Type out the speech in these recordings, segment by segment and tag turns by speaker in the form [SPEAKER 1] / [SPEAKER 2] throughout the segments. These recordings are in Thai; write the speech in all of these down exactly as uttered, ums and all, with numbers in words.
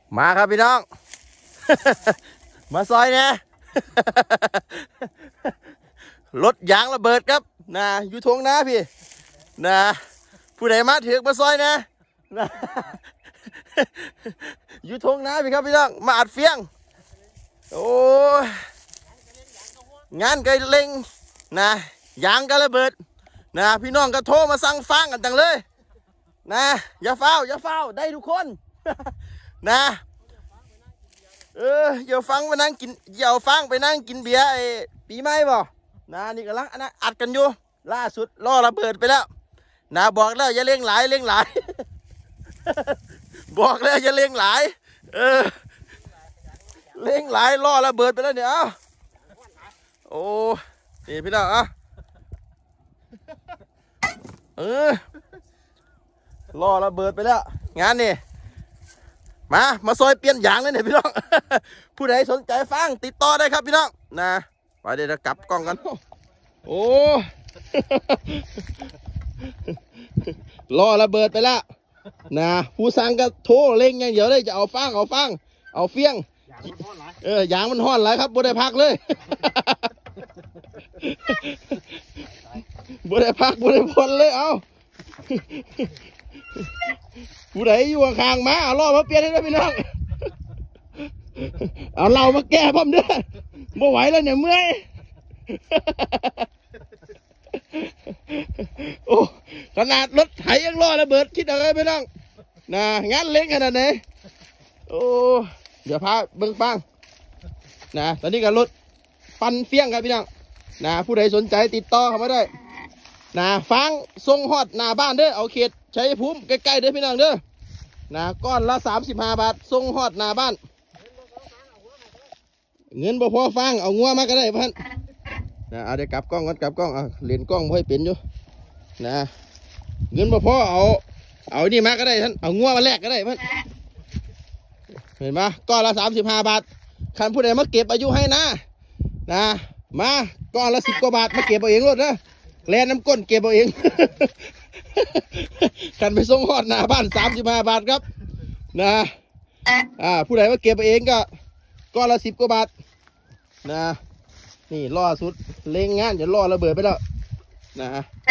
[SPEAKER 1] มาครับพี่น้อง มาซอยเนี่ยรถยางระเบิดครับนะอยู่ทงนะพี่นะผู้ใดมาถือมาซอยนะนะอยู่ทงนะพี่ครับพี่น้องมาอัดเฟียงโอ้งานก็เล็งนะยางก็ระเบิดนะพี่น้องก็โทรมาสั่งฟังกันจังเลยนะอย่าเฝ้าอย่าเฝ้าได้ทุกคน นะเอออย่าฟังไปนั่งกินอย่าฟังไปนั่งกินเบียร์ไอ้ปีใหม่บ่นะนี่กำลังนะอัดกันอยู่ล่าสุดล่อระเบิดไปแล้วนะบอกแล้วอย่าเลี้ยงหลายเลี้ยงหลาย บอกแล้วอย่าเลี้ยงหลายเออเลี้ยงหลายล่อระเบิดไปแล้วเนี่ยโอ้นี่พี่น้องอ่ะเออล่อระเบิดไปแล้วงานนี่มามาซอยเปลี่ยนยางเลยเนี่ยพี่น้อง ผู้ใดสนใจฟังติดต่อได้ครับพี่น้องนะไปเดี๋ยวกลับกล้องกันโอ้ล่อระเบิดไปแล้วนะผู้สั่งก็โทรเล่งอย่างเดียวเลยจะเอาฟังเอาฟังเอาเฟี้ยงเออยางมันห้อนหลายครับบ่ได้พักเลยบ่ได้พักบ่ได้ผ่อนเลยเอาผู้ใดอยู่ข้างมาเอาล่อมาเปลี่ยนให้ได้พี่น้องเอาเรามาแก้พร้อมเด้อบ่ไหวแล้วเนี่ยเมื่อยโอ้ขนาดรถไถยังล่อระเบิดคิดอะไรพี่น้องนะงานเล็กขนาดไหนโอ้เดี๋ยวพาเบิ้งฟังนะตอนนี้ก็รถปั่นเฟี้ยงครับพี่น้องนะผู้ใดสนใจติดต่อเข้ามาได้นะฟังทรงฮอดหน้าบ้านเด้อเอาเขตชัยภูมิใกล้ๆเด้อพี่น้องเด้อนะก้อนละสามสิบห้าบาททรงฮอดหน้าบ้านเงินบ่พอฟังเอางัวมาก็ได้พันนะเอาเดี๋ยวกลับกล้องก่อนกลับกล้องเอาเหรียญกล้องบ่ให้เป็นอยู่นะเงินบ่พอเอาเอานี่มาก็ได้ท่านเอางัวมาแลกก็ได้พันเห็นไหมก้อนละสามสิบห้าบาทคันผู้ใดมาเก็บอายุให้นะนะมาก้อนละสิบกว่าบาทมาเก็บเอาเองรถนะแลน้ำก้นเก็บเอาเอง กันไปส่งฮอดหน้าบ้านสามสิบห้าบาทครับนะอ่าผู้ใดมาเก็บเอาเองก็ก้อนละสิบกว่าบาทนะนี่ล่อสุดเล็งงานจะล่อระเบิดไปแล้วนะ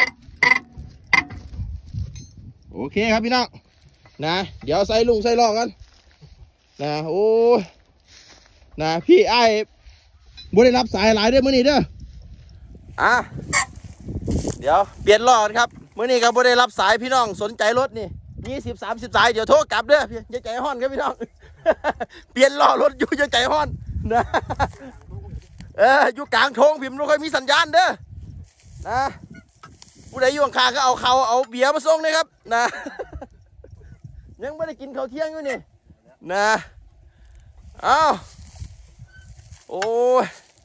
[SPEAKER 1] โอเคครับพี่น้องนะเดี๋ยวใส่ลุงใส่ล่องกันนะโอ้นะพี่ไอ้บ่ได้รับสายหลายเด้อมื้อนี้เด้ออ่ะเดี๋ยวเปลี่ยนล้อกันครับมื้อนี้ก็บ่ได้รับสายพี่น้องสนใจรถนี่ยี่สิบสามสิบสายเดี๋ยวโทรกลับเด้อพี่อย่าใจฮ้อนครับพี่น้อง เปลี่ยนล้อรถอยู่อย่าใจฮ้อนนะเอออยู่กลางทงพิมพ์ไม่ค่อยมีสัญญาณเด้อนะผู้ใดอยู่ข้างๆก็เอาเขาเอาเบียร์มาส่งเลยครับนะยังไม่ได้กินข้าวเที่ยงอยู่นี่นะเอาโอ้ย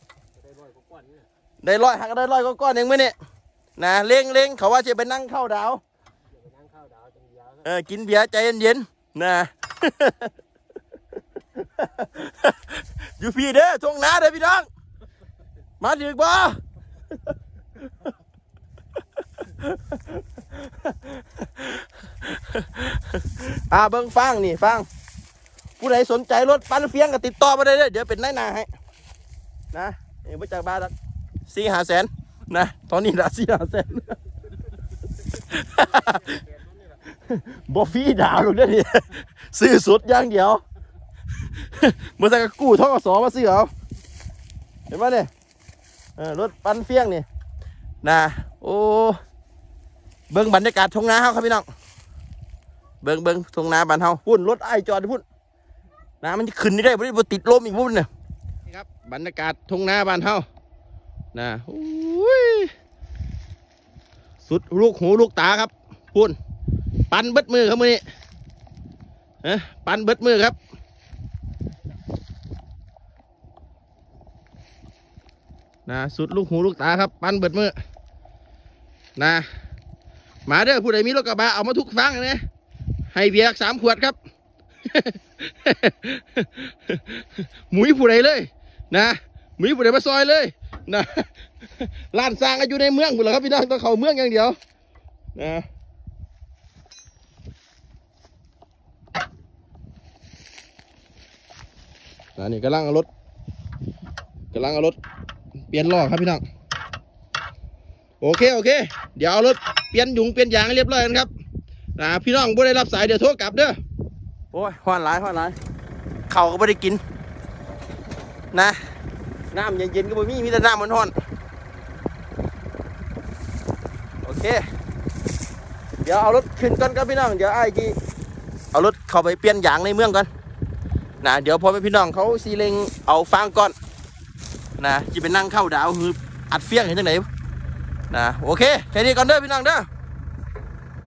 [SPEAKER 1] ได้ร้อยหักได้ร้อยก็ก้อนเองมั้ยเนี่ยนะเล้งเล้งเขาว่าจะไปนั่งเข้าดาวเออกินเบียร์ใจเย็นๆนะ อยู่พี่เด้อทงนาเด้อพี่น้องมาถึงบ่ อ่าเบิ้งฟังนี่ฟังผู้ใดสนใจรถปั้นเฟียงก็ติดต่อมาได้เลยเดี๋ยวเป็นนายนาให้นะเอ็งไปจากบ้านละสี่ห้าแสนนะตอนนี้ละสี่ห้าแสน บอฟี่ดาวหรอกเนี่ย ซื้อสุดอย่างเดียว เมื่อสักกู้ท่อกสอมาซื้อเอาเห็นไหมเนี่ยรถปั้นเฟียงนี่นะโอ้เบิ้งบรรยากาศทงนาเฮาครับพี่น้องเบิ้งเบิ้งทงนาบ้านเฮาพุ่นรถไอจอดพุ่นน้ำมันจะขึ้นได้บ่ได้บ่ติดลมอีกพุ่นเนี่ยนี่ครับบรรยากาศทงนาบ้านเฮานะโอ้ยสุดลูกหูลูกตาครับพุ่นปั่นเบิดมือครับมือนี้เอ๊ะปั่นเบิดมือครับนะสุดลูกหูลูกตาครับปั่นเบิดมือนะมาเด้อผู้ใดมีรถกระบะเอามาทุกฟังนะให้เบียร์สามขวดครับ หมุยผู้ใดเลยนะหมุยผู้ใดมาซอยเลยนะร้านสร้างอยู่ในเมืองหมดแล้วครับพี่น้องต้องเข้าเมืองอย่างเดียวนะนะนี่กำลังเอารถกำลังเอารถเปลี่ยนล้อครับพี่น้องโอเคโอเคเดี๋ยวเอารถเปลี่ยนยุงเปลี่ยนยางให้เรียบร้อยกันครับนะพี่น้องบ่ได้รับสายเดี๋ยวโทรกลับเด้อโอ้ยห้อนหลายห้อนหลายเข่าก็ไม่ได้กินนะน้ำเย็นๆก็ไม่มีมีแต่น้ำมันห้อนโอเคเดี๋ยวเอารถขึ้นก่อนครับพี่น้องเดี๋ยวไอ้จีเอารถเข้าไปเปลี่ยนยางในเมืองก่อนนะเดี๋ยวพอไปพี่น้องเขาซีเลงเอาฟางก่อนนะจะไปนั่งเข้าดาวคืออัดเฟี้ยงเห็นจังไหนนะโอเคแค่นี้ก่อนเด้อพี่น้องเด้อ